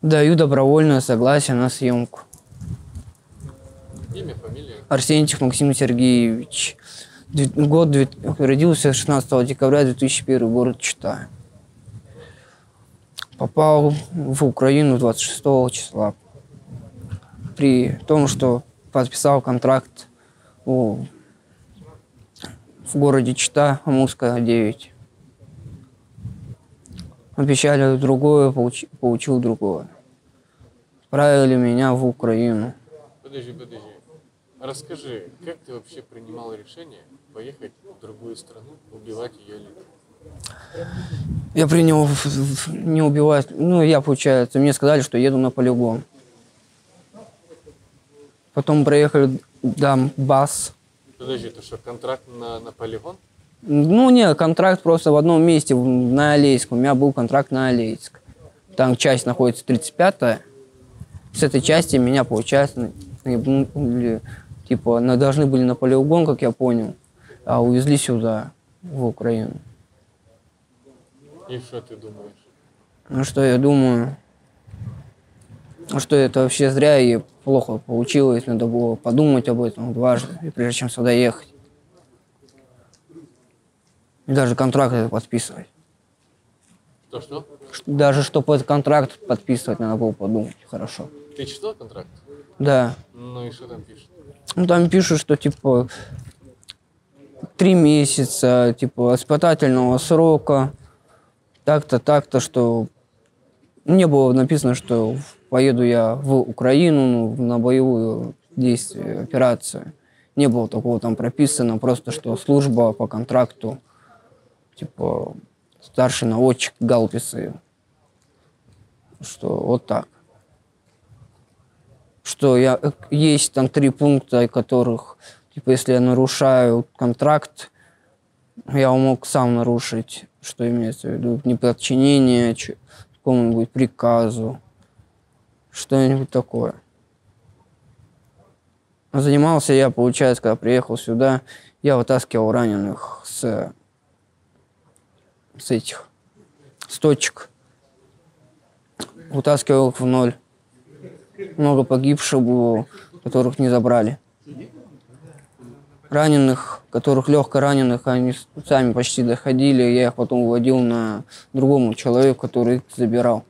Даю добровольное согласие на съемку. Имя, фамилия? Арсентьев Максим Сергеевич. Родился 16 декабря 2001, город Чита. Попал в Украину 26 числа. При том, что подписал контракт в городе Чита, Амурская, 9. Обещали другое, получил другое. Отправили меня в Украину. Подожди. Расскажи, как ты вообще принимал решение поехать в другую страну, убивать ее людей? Я принял не убивать. Получается, мне сказали, что еду на полигон. Потом проехали Донбасс. Подожди, это что, контракт на полигон? Нет, контракт просто в одном месте, на Алейск. У меня был контракт на Алейск. Там часть находится 35-я. С этой части меня, получается, должны были на полигон, как я понял, а увезли сюда, в Украину. И что ты думаешь? Ну, что я думаю? Что это вообще зря и плохо получилось. Надо было подумать об этом дважды, прежде чем сюда ехать. И даже контракт это подписывать. Что? Даже чтобы этот контракт подписывать, надо было подумать хорошо. Ты читал контракт? Да. Ну и что там пишут? Там пишут, что 3 месяца, испытательного срока, так-то, что не было написано, что поеду я в Украину на боевую действие, операцию. Не было такого там прописано, просто что служба по контракту, старший наводчик гаубицы, что вот так. Что есть там 3 пункта, которых, если я нарушаю контракт, я мог сам нарушить, что имеется в виду, неподчинение какому-нибудь приказу, что-нибудь такое. Занимался я, получается, когда приехал сюда, я вытаскивал раненых с точек. Вытаскивал их в ноль. Много погибших было, которых не забрали. Раненых, которых легко раненых, они сами почти доходили. Я их потом выводил на другому человеку, который их забирал.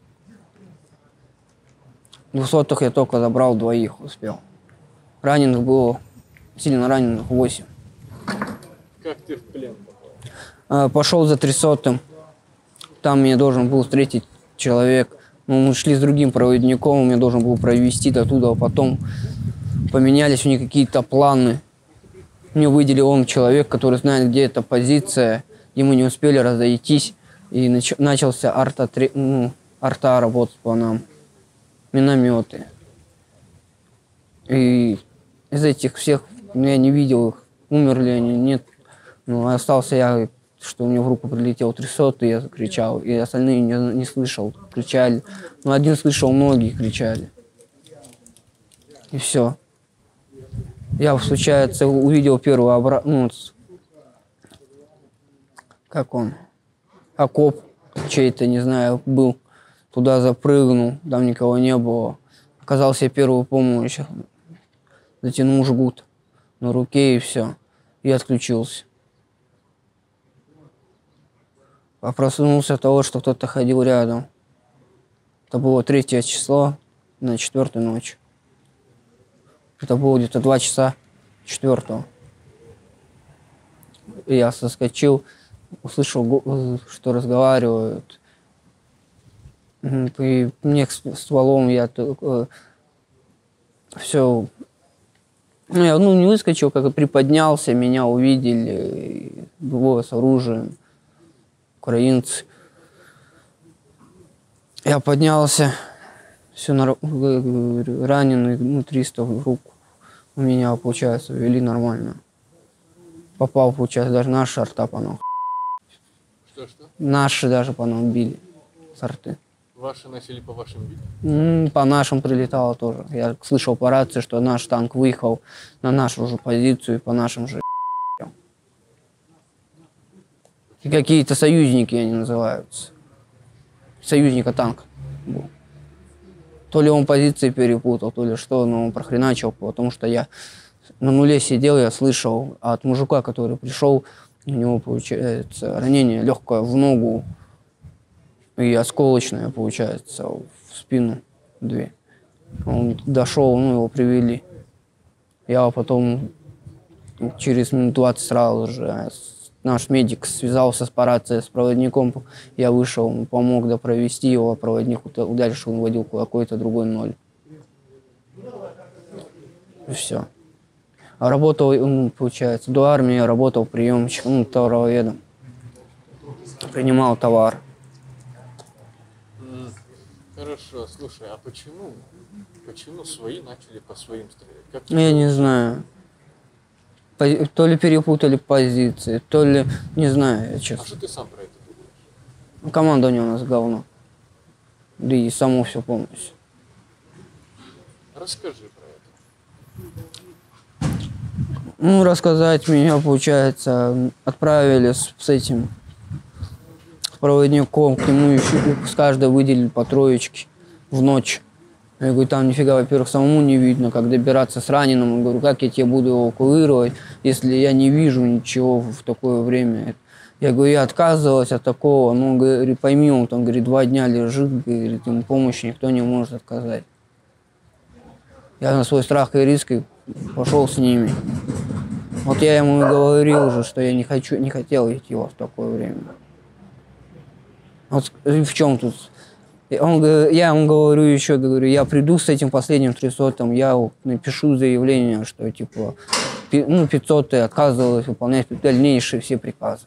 200-х я только забрал 2 успел. Раненых было, сильно раненых 8. Как ты в плен попал? Пошел за 300-м. Там меня должен был встретить человек. Мы шли с другим проводником, меня должен был провести оттуда, а потом поменялись у них какие-то планы. Мне выделил он человек, который знает, где эта позиция. И мы не успели разойтись. И начался арта работать по нам. Минометы. И из этих всех я не видел их, умерли они, нет. Остался я, что мне в руку прилетел 300, я закричал. И остальные не слышал, кричали. Один слышал, многие кричали. И все. Я, случается, увидел первый окоп чей-то, не знаю, был. Туда запрыгнул, там никого не было. Оказал себе первую помощь. Затянул жгут на руке и все. И отключился. А проснулся от того, что кто-то ходил рядом. Это было 3 число на 4-ю ночь. Это было где-то 2 часа 4-го. И я соскочил, услышал, что разговаривают. И мне стволом я все... Я не выскочил, как и приподнялся, меня увидели, двое с оружием, украинцы. Я поднялся, все раненый, 300 в руку. У меня, получается, вели нормально. Попал, получается, даже наши арта по нам. Что? Наши даже по нам били с арты. Ваши начали по вашим бить? По нашим прилетало тоже. Я слышал по рации, что наш танк выехал на нашу же позицию, и по нашим же. И какие-то союзники они называются. Союзника танк был. То ли он позиции перепутал, то ли что, но он прохреначил, потому что я на нуле сидел, я слышал от мужика, который пришел, у него, получается, ранение легкое в ногу и осколочное, получается, в спину 2. Он дошел, ну, его привели. Я потом через минут 20 сразу же наш медик связался с по рации, с проводником. Я вышел, он помог провести его, проводник дальше он водил какой-то другой 0. И все. А работал, получается, до армии я работал приемщиком, товароведом. Принимал товар. Хорошо, слушай, а почему свои начали по своим стрелять? Как Я не знаю. То ли перепутали позиции, то ли, не знаю, я А честно. что ты сам про это думаешь? Командование у нас говно. Да и само все полностью. Расскажи про это. Ну, рассказать меня, получается, отправили с этим с проводником, к нему еще с каждой выделили по троечке в ночь. Я говорю, там нифига, во-первых, самому не видно, как добираться с раненым. Я говорю, как я тебе буду эвакуировать, если я не вижу ничего в такое время. Я говорю, я отказывалась от такого. Ну, говорит, пойми, он там, говорит, 2 дня лежит, говорит, ему помощи никто не может отказать. Я на свой страх и риск пошел с ними. Вот я ему и говорил уже, что я не хотел идти в такое время. Вот в чем тут? Я ему говорю еще, говорю, я приду с этим последним 300-м, я напишу заявление, что типа 500-й отказывалась выполнять дальнейшие все приказы.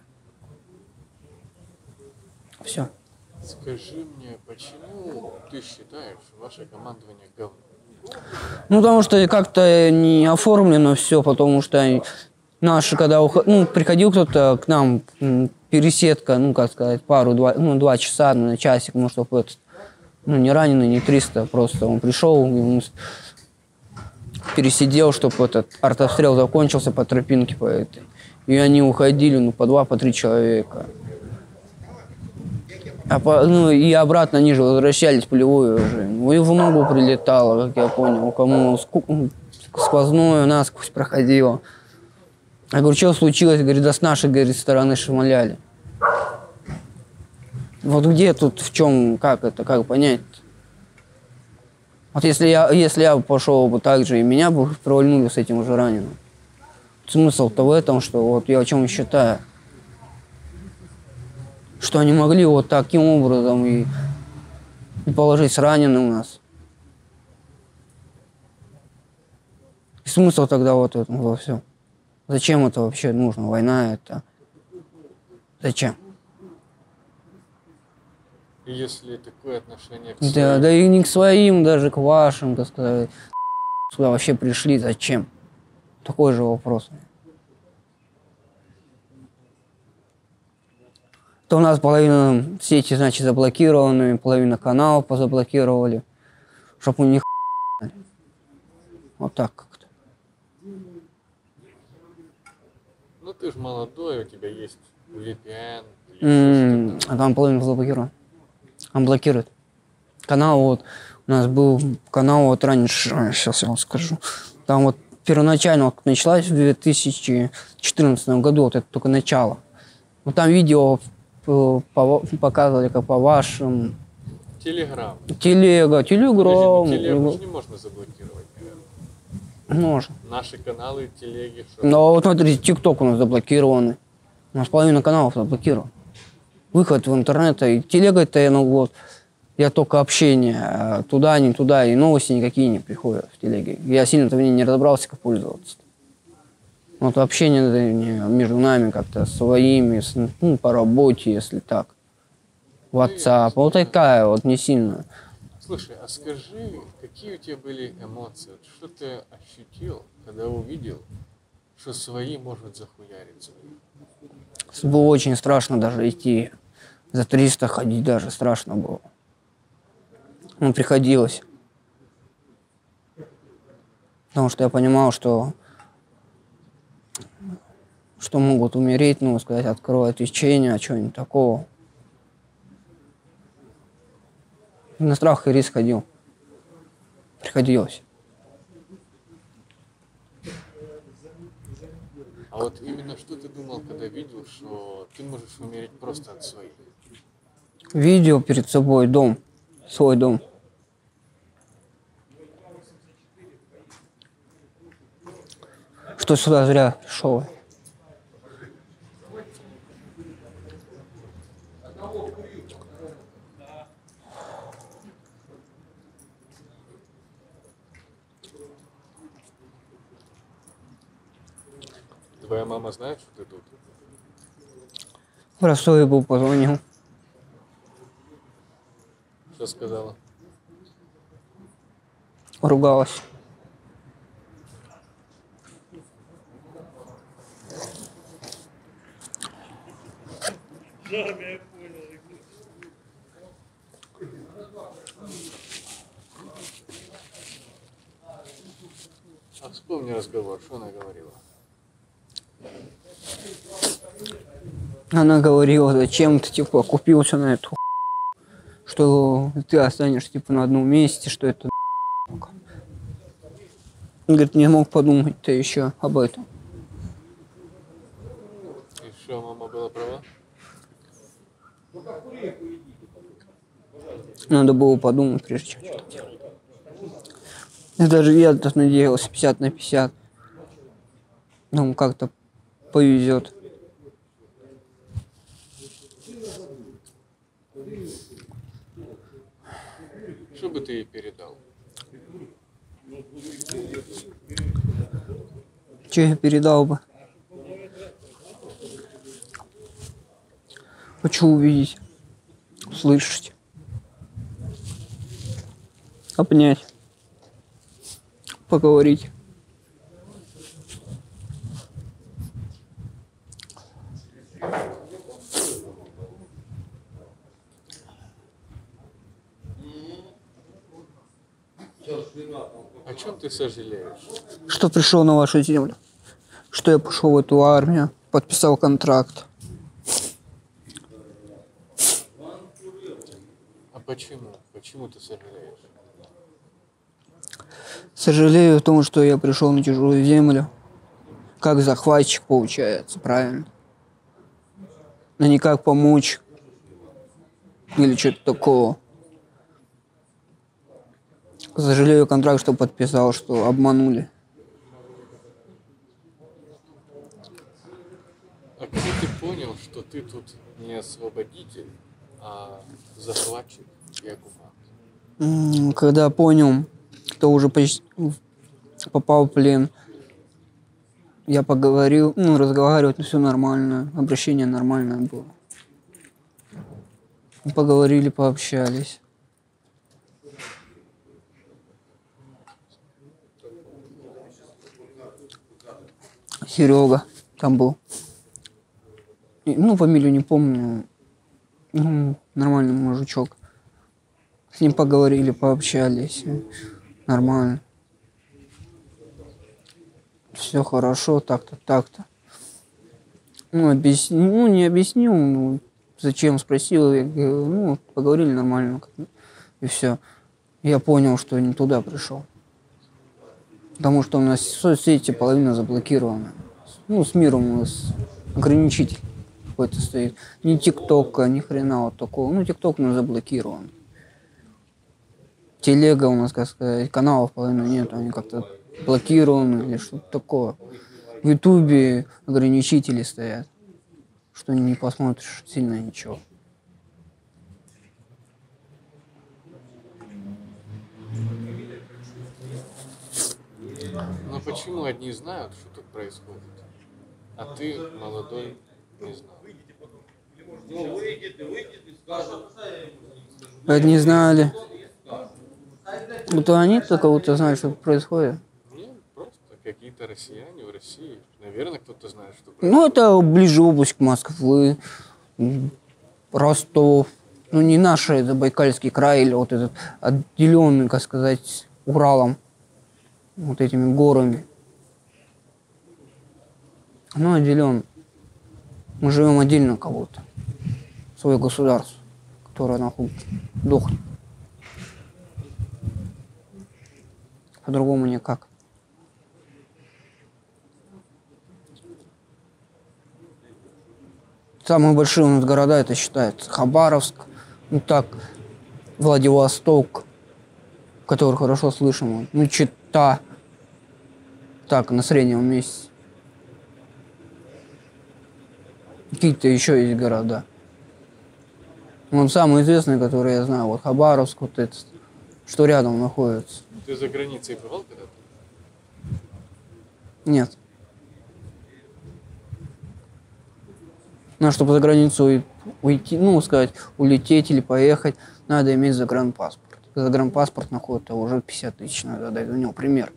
Все. Скажи мне, почему ты считаешь ваше командование говно? Ну, потому что как-то не оформлено все, потому что наши, когда приходил кто-то к нам, пересидка, как сказать, 2 часа, на часик, чтобы этот, не раненый, не 300, просто он пришел, пересидел, чтобы этот артобстрел закончился по тропинке по этой. И они уходили, по 2, по 3 человека. И обратно они же возвращались полевой уже. И в ногу прилетало, как я понял, кому сквозную насквозь проходило. Я говорю, что случилось? Говорит, да с нашей, говорит, стороны шмаляли. Вот где тут, в чем, как это, как понять? Вот если я пошел бы так же, и меня бы провальнули с этим уже раненым. Смысл-то в этом, что вот я о чем считаю. Что они могли вот таким образом и положить с раненым у нас. И смысл тогда вот в этом во всем. Зачем это вообще нужно? Война это. Зачем? Если такое отношение к Да и не к своим, даже к вашим, так сказать. Сюда вообще пришли, зачем? Такой же вопрос. То у нас половина сети, значит, заблокированы, половина каналов позаблокировали, чтобы у них вот так как-то. Ну ты же молодой, у тебя есть VPN. Или А там половина заблокирована. Он блокирует. Канал вот, у нас был канал вот раньше, сейчас я вам скажу. Там вот первоначально вот началась в 2014 году, вот это только начало. Вот там видео показывали, как по вашим... Телеграм. Телеграм. Телегу же не можно заблокировать, наверное. Можно. Наши каналы, телеги. Что Но вот смотрите, ТикТок у нас заблокированы. У нас половина каналов заблокирована. Выход в интернет, и телега-то, я только общение, туда, не туда, и новости никакие не приходят в телеге. Я сильно-то в ней не разобрался, как пользоваться. Вот общение между нами как-то своими, по работе, если так. WhatsApp, вот такая вот, не сильно. Слушай, а скажи, какие у тебя были эмоции? Что ты ощутил, когда увидел, что свои может захуярить своих? Было очень страшно даже идти. За 300 ходить даже страшно было. Приходилось. Потому что я понимал, что могут умереть, сказать, открывать течение, чего-нибудь такого. На страх и риск ходил. Приходилось. А вот именно что ты думал, когда видел, что ты можешь умереть просто от своих? Видел перед собой дом, свой дом. Что сюда зря пришел. Твоя мама знает, что ты тут? В Ростове был, позвонил. Что сказала? Ругалась. А вспомни разговор, что она говорила? Она говорила, зачем ты, типа, купился на эту что ты останешься, типа, на одном месте, что это говорит, не мог подумать-то еще об этом. И что, мама была права? Надо было подумать, прежде чем что-то делать. И даже я так надеялся 50 на 50. Ну, как-то повезет. Что бы ты ей передал? Что я передал бы? Хочу увидеть, услышать, обнять, поговорить. О чем ты сожалеешь? Что пришел на вашу землю, что я пошел в эту армию, подписал контракт. А почему? Почему ты сожалеешь? Сожалею о том, что я пришел на чужую землю, как захватчик получается, правильно? Но не как помочь или что-то такого. Сожалею контракт, что подписал, что обманули. А когда ты понял, что ты тут не освободитель, а захватчик и оккупант? Когда понял, кто уже почти попал в плен, я поговорил, разговаривать, все нормально, обращение нормальное было. Поговорили, пообщались. Серега там был. Фамилию не помню. Нормальный мужичок. С ним поговорили, пообщались. Нормально. Все хорошо, так-то, так-то. Не объяснил, зачем спросил. Я говорю, поговорили нормально. И все. Я понял, что не туда пришел. Потому что у нас соцсети половина заблокирована. С миром у нас ограничитель какой-то стоит. Ни ТикТока, ни хрена вот такого. ТикТок у нас заблокирован. Телега у нас, как сказать, каналов половины нет, они как-то блокированы или что-то такое. В Ютубе ограничители стоят, что не посмотришь сильно ничего. Но почему одни знают, что тут происходит, а ты, молодой, не знал? Одни знали. Они только знают, что происходит. Нет, просто какие-то россияне в России. Наверное, кто-то знает, что происходит. Это ближе область Москвы, Ростов. Не наш Забайкальский край или вот этот отделенный, как сказать, Уралом, вот этими горами. Отделен. Мы живем отдельно кого-то. Свое государство, которое нахуй дохнет. По-другому никак. Самые большие у нас города, это считается Хабаровск, ну так, Владивосток, который хорошо слышим, ну Чита, так, на среднем месяце. Какие-то еще есть города. Вот самые известные, которые я знаю, вот Хабаровск, вот этот, что рядом находится. Ты за границей бывал когда-то? Нет. Чтобы за границу уйти, ну, сказать, улететь или поехать, надо иметь загранпаспорт. Загранпаспорт находится уже 50 тысяч надо дать за него, пример.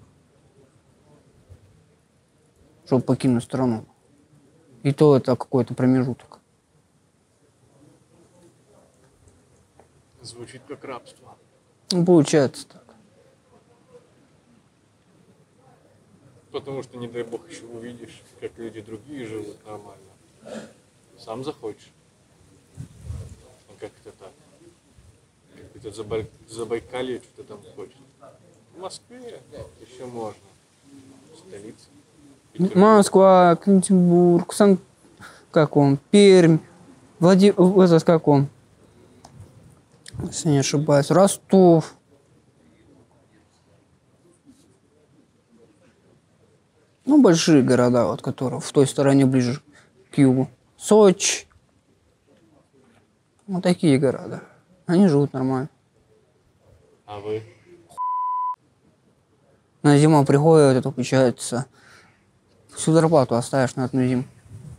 Чтобы покинуть страну. И то это какой-то промежуток. Звучит как рабство. Ну, получается так. Потому что, не дай бог, еще увидишь, как люди другие живут нормально. Сам захочешь. Ну, как это так? Какое-то Забайкалье что-то там хочет. В Москве еще можно. Столица. Москва, Екатеринбург, как он, Пермь, как он, если не ошибаюсь, Ростов. Ну, большие города, вот, которые в той стороне ближе к югу. Сочи. Вот такие города. Они живут нормально. А вы? На зиму приходит, это получается, всю зарплату оставишь на одну зиму.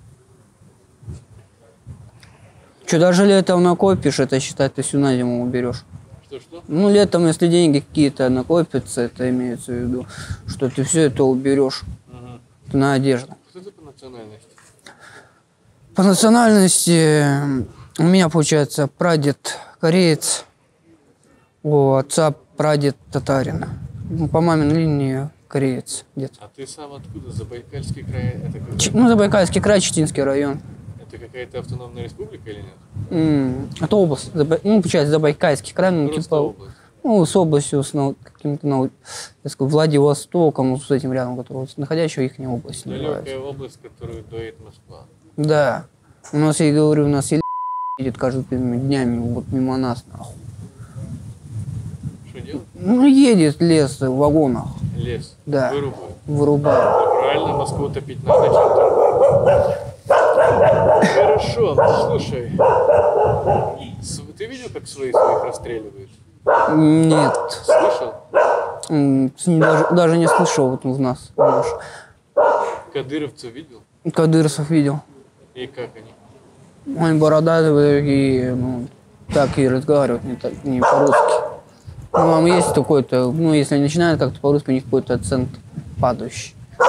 Что, даже летом накопишь, это считай, ты всю на зиму уберешь. Что? Ну, летом, если деньги какие-то накопятся, это имеется в виду, что ты все это уберешь на одежду. Кто ты по национальности? По национальности у меня, получается, прадед кореец, у отца прадед татарин. Ну, по маминой линии кореец дед. А ты сам откуда? Забайкальский край? Это Ну, Забайкальский край, Читинский район. Это какая-то автономная республика или нет? Это область. Ну, получается, Забайкальский край, ну, Просто типа, область. ну, с областью, с каким-то, я скажу, Владивостоком, с этим рядом, который находящего их область называется. Далекая область, которую доит Москва. Да. У нас, я говорю, у нас едет каждыми днями вот мимо нас, нахуй. Что делать? Ну, едет лес в вагонах. Лес. Да. Вырубают. Вырубают. Ну, правильно, Москву топить надо чем-то. Хорошо, слушай. Ты видел, как своих расстреливают? Нет. Слышал? Даже не слышал вот у нас. Кадыровцев видел? Кадырцев видел. И как они? Они бородатые и, ну, так и разговаривают, не по-русски. Ну, там есть какой-то, ну, если начинают как-то по-русски, у них какой-то акцент падающий.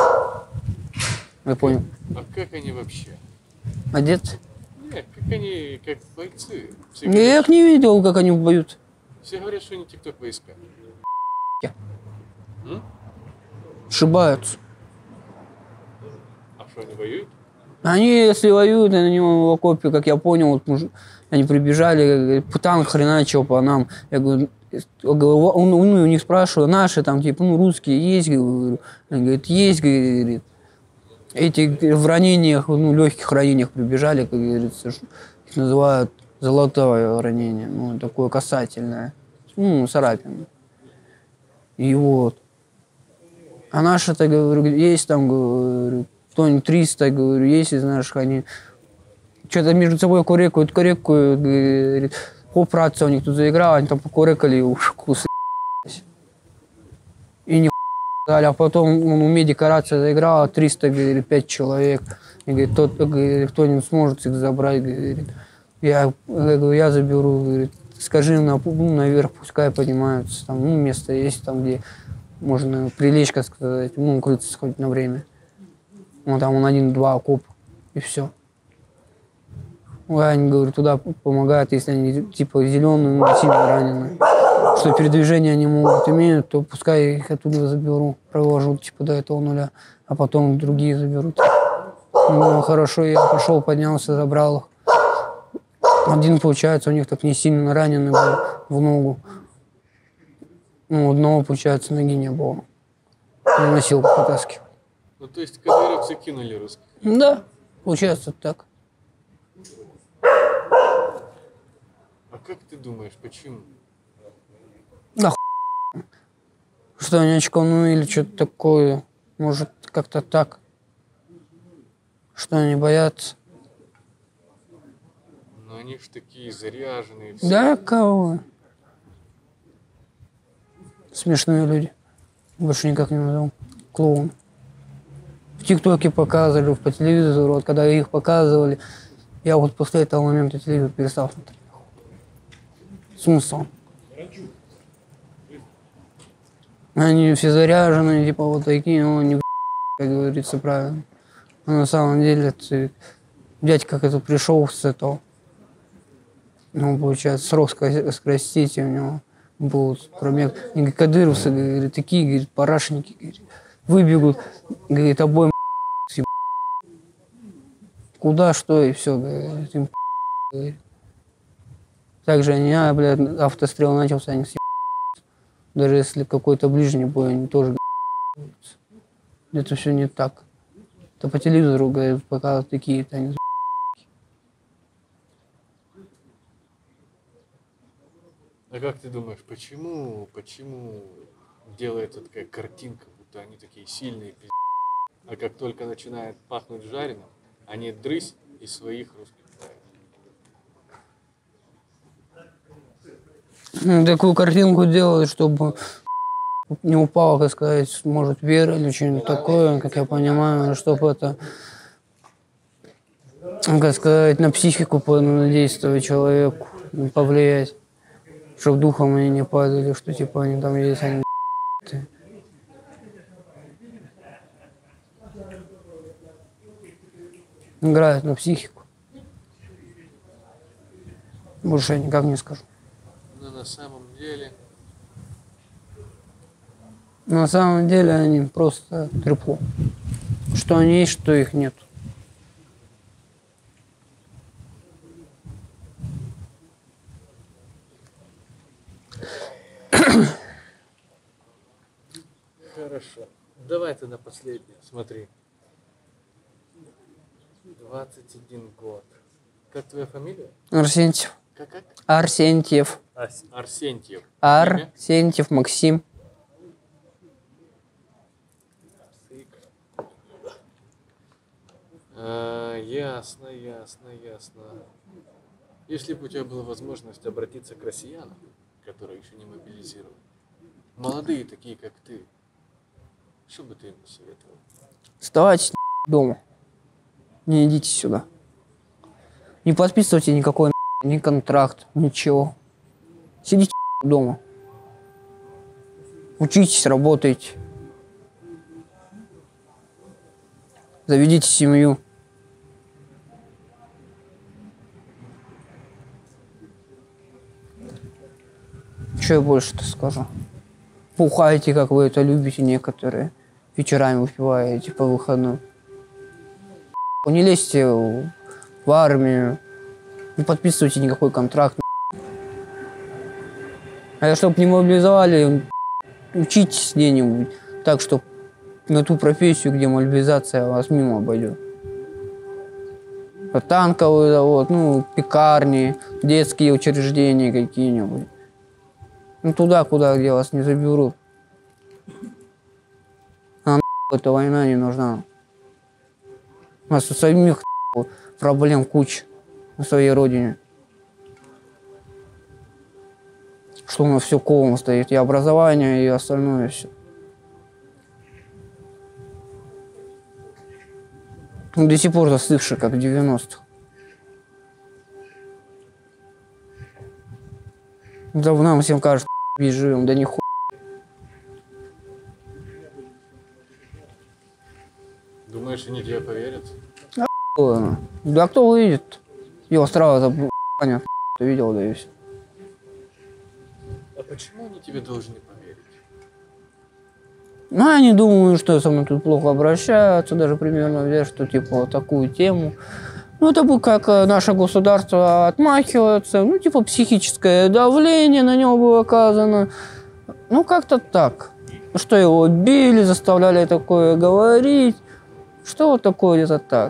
Я понял. А как они вообще? Одеты? Нет, как они, как бойцы. Все Я говорят, их не видел, как они поют. все говорят, что они тикток войска. Ошибаются. А что, они воюют? Они, если воюют, они в окопе, как я понял, вот они прибежали, танк хреначил по нам. Я говорю, он у них спрашиваю, наши там, типа, ну, русские есть, говорю. Он говорит, есть, говорит. Эти в ранениях, ну, легких ранениях прибежали, как говорится, их называют золотое ранение, ну, такое касательное, ну, царапина. И вот. А наши-то, говорю, есть там, говорю, кто-нибудь 300, говорю, есть из наших, они что-то между собой курекают, говорит, операция у них тут заиграла, они там покурекали и уши и не а потом у медика рация заиграла, 300, говорит, 5 человек. И говорит, кто-нибудь сможет их забрать, говорит. Я говорю, я заберу, говорит, скажи им наверх, пускай поднимаются, там, ну, место есть, там, где можно прилечь, как сказать, ну, укрыться хоть на время. Ну, там он 1-2 окоп, и все. Они, говорю, туда помогают, если они, типа, зеленые, ну, сильно раненые. Что передвижения они могут иметь, то пускай их оттуда заберу, провожу, типа, до этого нуля, а потом другие заберут. Ну, хорошо, я пошел, поднялся, забрал их. Один, получается, у них так не сильно раненый был в ногу. Ну, одного, получается, ноги не было. На носилку потаскивал. Ну, то есть кадыровцы кинули русских. Да, получается так. А как ты думаешь, почему? Да что они очканули или что-то такое. Может, как-то так. Что они боятся. Ну, они ж такие заряженные. Все. Да, кого? Смешные люди. Больше никак не назову. Клоун. В ТикТоке показывали, по телевизору. Вот когда их показывали, я вот после этого момента телевизор перестал смотреть. Смысл? Они все заряжены, типа вот такие, но не как говорится правильно. Но на самом деле дядька как-то пришел с этого. Ну, получается, срок скоростить у него был промег. И говорит, кадыровцы, говорит, такие, говорит, парашники, говорит, выбегут, говорит, обоим съеб... Куда, что, и все, говорит, им говорит. Также они, блядь, автострел начался, они съеб... Даже если какой-то ближний бой, они тоже это все не так. Это по телевизору, говорит, показывают такие-то, они А как ты думаешь, почему делается такая картинка, будто они такие сильные пиздец, а как только начинает пахнуть жареным, они дрысь из своих русских правил? такую картинку делают, чтобы не упала, как сказать, может, вера или что-нибудь такое, как я понимаю, чтобы это, как сказать, на психику действовать человеку, повлиять, чтобы духом они не падали, что типа они там есть, они играют на психику. Больше я никак не скажу. Но на самом деле... На самом деле они просто трепло. Что они есть, что их нет. Хорошо. Давай ты на последнее, смотри. 21 год. Как твоя фамилия? Арсентьев. Как? Арсентьев. Арсентьев. Имя? Арсентьев Максим. Ясно. Если бы у тебя была возможность обратиться к россиянам, которые еще не мобилизированы, молодые такие, как ты, что бы ты им посоветовал? Оставайтесь дома. Не идите сюда. Не подписывайте никакой ни контракт, ничего. Сидите дома. Учитесь, работайте. Заведите семью. Что я больше-то скажу? Бухайте, как вы это любите некоторые. Вечерами выпиваете по выходным. Не лезьте в армию. Не подписывайте никакой контракт. А чтобы не мобилизовали, учитесь где-нибудь так, чтобы на ту профессию, где мобилизация вас мимо обойдет. Танковые завод, пекарни, детские учреждения какие-нибудь. Туда, где вас не заберут. А эта война не нужна. У нас у самих проблем куча на своей родине. Что у нас все колом стоит, и образование, и остальное все. До сих пор застывший, как в 90-х. Да нам всем кажется, живем, да нихуя. Думаешь, они тебе поверят? Да кто увидит? Его сразу понятно, ты видел, да и все. А почему они тебе должны поверить? Они думают, что со мной тут плохо обращаются, даже примерно верят, что типа вот такую тему. Это будет как наше государство отмахивается, психическое давление на него было оказано. Ну, как-то так. Что его били, заставляли такое говорить. Что вот такое где-то так.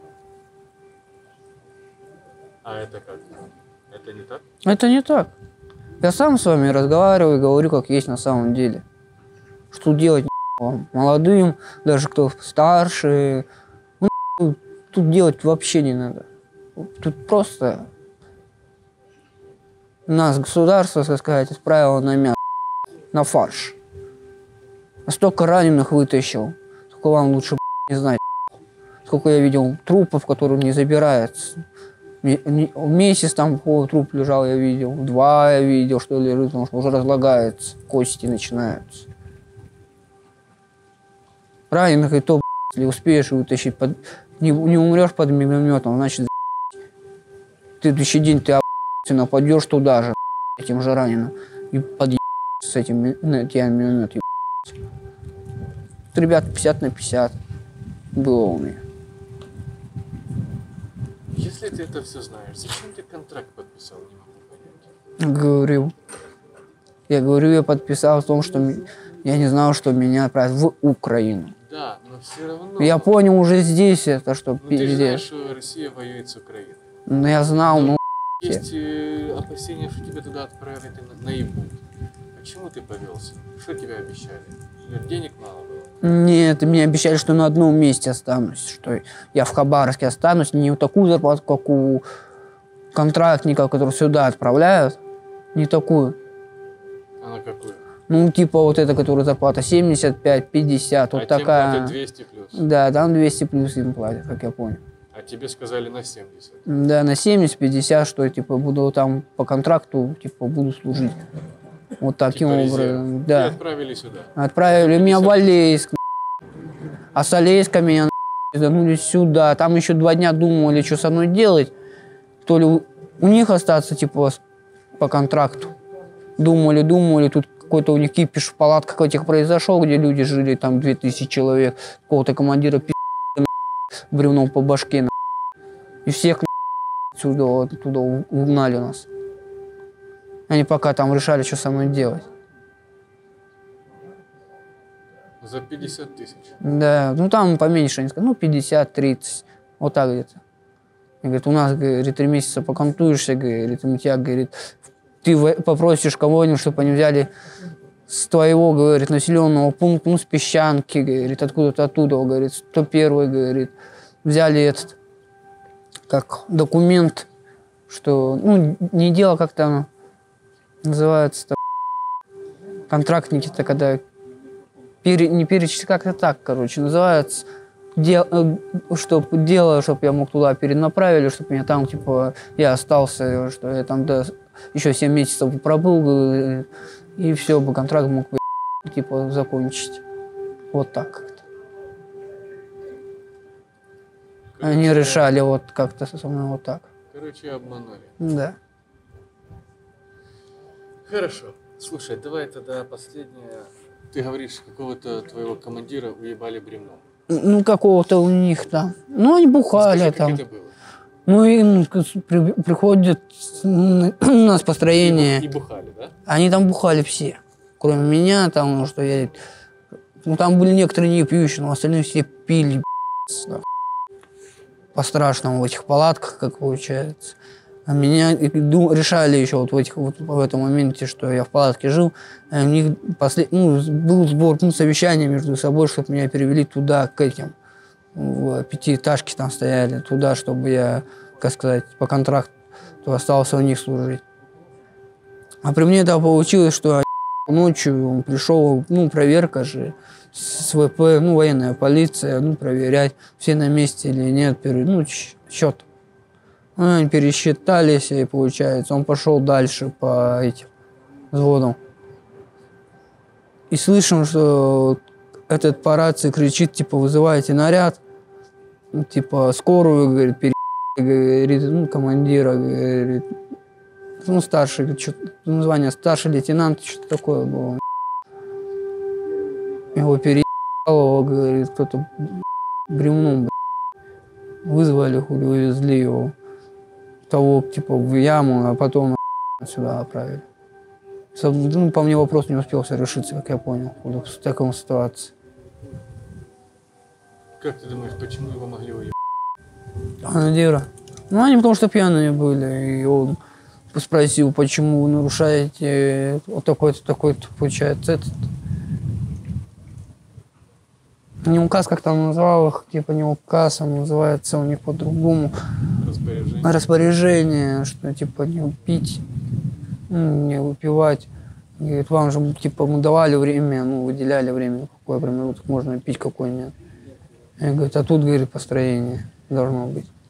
А это как? Это не так? Это не так. Я сам с вами разговариваю и говорю, как есть на самом деле. Что делать вам, молодым, даже кто старше. Ну, тут делать вообще не надо. Тут просто нас государство, так сказать, отправило на мясо, на фарш. Столько раненых вытащил. Сколько вам лучше не знать. Сколько я видел трупов, которые не забираются. Месяц там труп лежал, я видел. 2 я видел, что лежит, потому что уже разлагается. Кости начинаются. Раненых и то, если успеешь вытащить, не умрешь под минометом, значит, в следующий день ты нападешь туда же, этим же раненым, и подъебать с этим миномет. Ребят, 50 на 50 было у меня. Если ты это все знаешь, зачем ты контракт подписал? Не могу понять. Говорю. Я подписал в том, что я не знал, что меня отправят в Украину. Да, но все равно. Я понял уже здесь это, что Ну, ты же знаешь, пиздец. что Россия воюет с Украиной. Но я знал, ну. Есть опасения, что тебя туда отправят и наебут. Почему ты повелся? Что тебе обещали? Денег мало было? Нет, мне обещали, что на одном месте останусь, что я в Хабаровске останусь, не такую зарплату, как у контрактников, которые сюда отправляют, не такую. А на какую? Ну, типа вот эта, которая зарплата 75-50, вот а такая. Тем платят 200 плюс. Да, там 200 плюс им платят, как я понял. А тебе сказали на 70. Да, на 70-50, что типа буду там по контракту, типа буду служить. Вот таким Типа образом. резерв. Да. И отправили сюда. Отправили меня в 50. Алейск. А с Алейска меня вернули сюда. Там еще 2 дня думали, что со мной делать. То ли у них остаться, типа, по контракту. Думали. Тут какой-то у них кипиш в палатках этих произошел, где люди жили, там 2000 человек. Какого-то командира бревном по башке. И всех отсюда, оттуда угнали нас. Они пока там решали, что со мной делать. За 50 тысяч. Да, ну там поменьше, они сказали, ну 50-30, вот так где-то. И говорит, у нас, говорит, 3 месяца покантуешься, говорит, мы тебя, говорит, ты попросишь кого-нибудь, чтобы они взяли с твоего, говорит, населенного пункта, ну с Песчанки, говорит, откуда-то оттуда, говорит, 101-й, говорит, взяли этот, как документ, что, ну, не дело как-то называется, контрактники-то, когда не перечислить, как-то так, короче, называется, чтобы я мог туда перенаправили, чтобы меня там, типа, я остался, что я там еще 7 месяцев пробыл, и все, бы контракт мог, типа, закончить. Вот так как-то. Они решали вот как-то со мной вот так. Короче, обманули. Да. Хорошо. Слушай, давай тогда последнее. Ты говоришь, какого-то твоего командира уебали бревном. Ну, какого-то у них там. Ну, они бухали. Скажи, там. как это было? Ну, им приходят у нас построение. И бухали, да? Они там бухали все. Кроме меня, там, ну, что я... Ну, там были некоторые не пьющие, но остальные все пили, да. По-страшному в этих палатках, как получается. А меня решали еще вот в этом моменте, что я в палатке жил. У них был сбор, совещание между собой, чтобы меня перевели туда, к этим. В пятиэтажке там стояли, туда, чтобы я, как сказать, по контракту остался у них служить. А при мне это получилось, что ночью он пришел, проверка же, с ВП, военная полиция, проверять, все на месте или нет, счет. Они пересчитались, и получается, он пошел дальше по этим взводам. И слышим, что этот по рации кричит, типа, вызывайте наряд, типа, скорую, говорит, говорит, командира, говорит, старший, название старший лейтенант, что-то такое было. Его переебало, говорит, кто-то бревном, вызвали, увезли его. Того, типа, в яму, а потом сюда отправили. Ну, по мне вопрос не успел все решиться, как я понял, в такой ситуации. Как ты думаешь, почему его могли уебать? Командира. Ну, они потому что пьяные были, и он спросил, почему вы нарушаете вот такой-то, такой-то, получается, этот. Не указ, как там назвал их, типа не указ, он называется у них по-другому. Распоряжение. Распоряжение, что типа не пить, не выпивать. Говорит, вам же типа мы давали время, ну, выделяли время, какой промежуток можно пить, какой нет. Я говорю, а тут, говорит, построение должно быть.